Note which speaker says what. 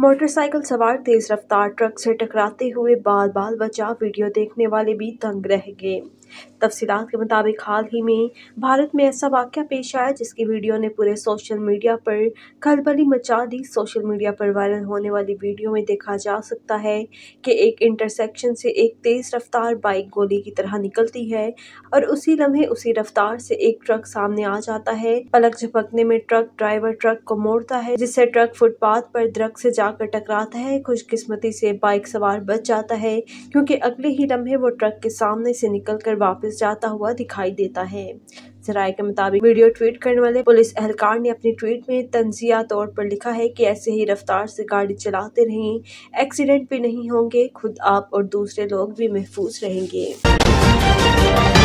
Speaker 1: Motorcycle सवार तेज रफ्तार truck से टकराते हुए बाल बचा, वीडियो देखने वाले भी दंग रह गए। तफसीलात के मुताबिक हाल ही में भारत में ऐसा वाकया पेश आया जिसकी वीडियो ने पूरे सोशल मीडिया पर खलबली मचा दी। सोशल मीडिया पर वायरल होने वाली वीडियो में देखा जा सकता है कि एक इंटरसेक्शन से एक तेज रफ्तार बाइक गोली की तरह निकलती है और उसी लम्हे उसी रफ्तार से एक ट्रक सामने आ जाता है। पलक झपकने में ट्रक ड्राइवर ट्रक को मोड़ता है, जिससे ट्रक फुटपाथ पर दरख्त से जाकर टकराता है। खुशकिस्मती से बाइक सवार बच जाता है, क्योंकि अगले ही लम्हे वो ट्रक के सामने से निकलकर वापस जाता हुआ दिखाई देता है। ज़राए के मुताबिक वीडियो ट्वीट करने वाले पुलिस एहलकार ने अपनी ट्वीट में तंजिया तौर पर लिखा है कि ऐसे ही रफ्तार से गाड़ी चलाते रहें, एक्सीडेंट भी नहीं होंगे, खुद आप और दूसरे लोग भी महफूज रहेंगे।